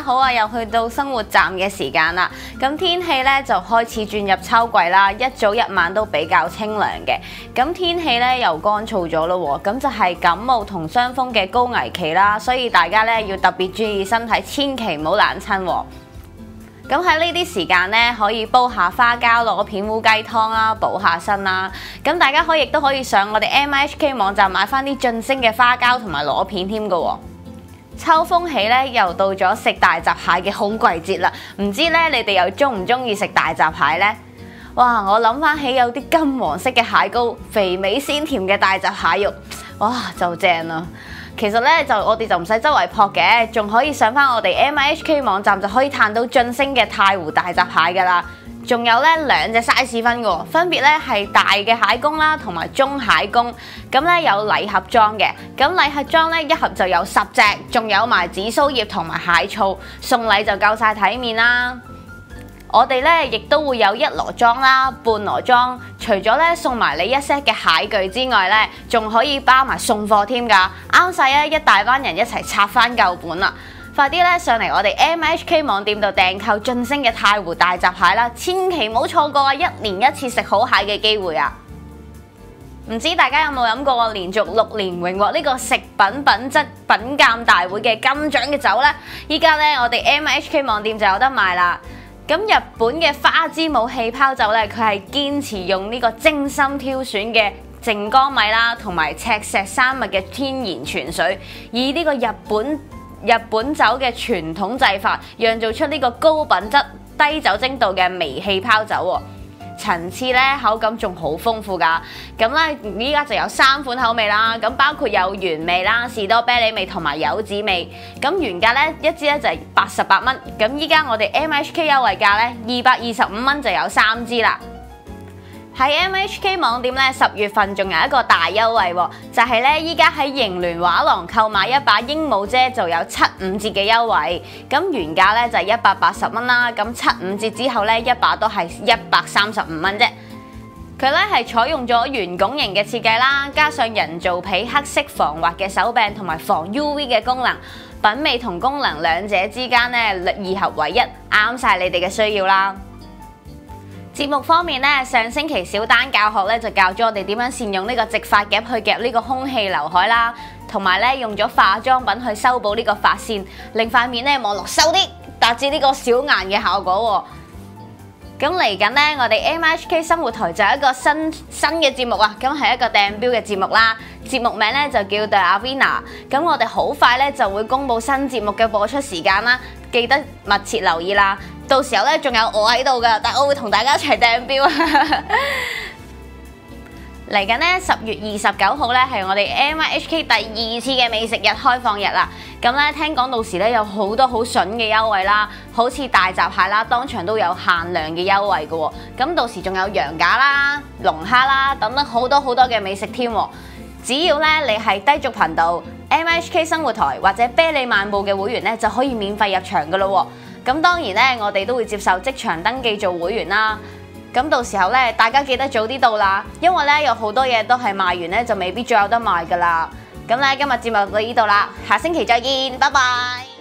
好啊，又去到生活站嘅時間啦。咁天氣咧就開始轉入秋季啦，一早一晚都比較清涼嘅。咁天氣咧又乾燥咗咯喎，咁就係感冒同傷風嘅高危期啦，所以大家咧要特別注意身體，千祈唔好冷親喎。咁喺呢啲時間咧，可以煲下花膠螺片烏雞湯啦，補下身啦。咁大家亦都可以上我哋 MIHK 網站買翻啲晉升嘅花膠同埋螺片添㗎喎。秋風起咧，又到咗食大閘蟹嘅好季節啦。唔知咧你哋又中唔中意食大閘蟹呢？哇！我諗翻起有啲金黃色嘅蟹膏，肥美鮮甜嘅大閘蟹肉，哇就正啦！其實咧我哋就唔使周圍撲嘅，仲可以上翻我哋 MIHK 網站就可以嘆到晉升嘅太湖大閘蟹噶啦。仲有咧2隻 size 分嘅，分別咧係大嘅蟹公啦，同埋中蟹公。咁咧有禮盒裝嘅，咁禮盒裝咧一盒就有10隻，仲有埋紫蘇葉同埋蟹醋，送禮就夠晒體面啦。我哋咧亦都會有1籮裝啦、半籮裝，除咗咧送埋你1 set 嘅蟹具之外咧，仲可以包埋送貨添㗎，啱晒啊！一大班人一齊拆翻舊本啦！快啲咧上嚟我哋 MIHK 網店度訂購晉升嘅太湖大閘蟹啦，千祈唔好錯過啊！1年1次食好蟹嘅機會啊！唔知大家有冇飲過連續6年榮獲呢個食品品質品鑑大會嘅金獎嘅酒呢？依家咧我哋 MIHK 網店就有得賣啦。咁日本嘅花之舞氣泡酒咧，佢係堅持用呢個精心挑選嘅靜岡米啦，同埋赤石山脈嘅天然泉水，以呢個日本酒嘅傳統製法，釀造出呢個高品質、低酒精度嘅微氣泡酒喎。層次咧口感仲好豐富㗎，咁咧依家就有3款口味啦，咁包括有原味啦、士多啤梨味同埋柚子味，咁原價咧一支咧就係88蚊，咁依家我哋 MIHK 優惠價咧225蚊就有3支啦。喺 MIHK 網店咧10月份仲有一個大優惠喎，就係咧依家喺盈聯畫廊購買一把鸚鵡遮就有75折嘅優惠，咁原價咧就係180蚊啦，咁75折之後咧一把都係135蚊啫。佢咧係採用咗圓拱形嘅設計啦，加上人造皮黑色防滑嘅手柄同埋防 UV 嘅功能，品味同功能兩者之間咧2合為一，啱晒你哋嘅需要啦。節目方面咧，上星期小丹教學咧就教咗我哋點樣善用呢個直髮夾去夾呢個空氣劉海啦，同埋咧用咗化妝品去修補呢個髮線，令塊面咧望落瘦啲，達至呢個小顏嘅效果喎。咁嚟緊咧，我哋 MIHK 生活台就有一個新嘅節目啊，咁係一個掟錶嘅節目啦。節目名咧就叫 The Avina。咁我哋好快咧就會公布新節目嘅播出時間啦，記得密切留意啦。到時候咧仲有我喺度噶，但我會同大家一齊掟錶啊！嚟緊咧10月29號咧係我哋 MIHK 第2次嘅美食日開放日啦。咁咧聽講到時咧有好多好筍嘅優惠啦，好似大閘蟹啦，當場都有限量嘅優惠嘅喎。咁到時仲有羊架啦、龍蝦啦等等好多嘅美食添。只要咧你係低俗頻道、MIHK 生活台或者啤梨漫步嘅會員咧，就可以免費入場噶咯喎。咁當然咧，我哋都會接受即場登記做會員啦。咁到時候咧，大家記得早啲到啦，因為咧有好多嘢都係賣完咧就未必再有得賣噶啦。咁咧今日節目到呢度啦，下星期再見，拜拜。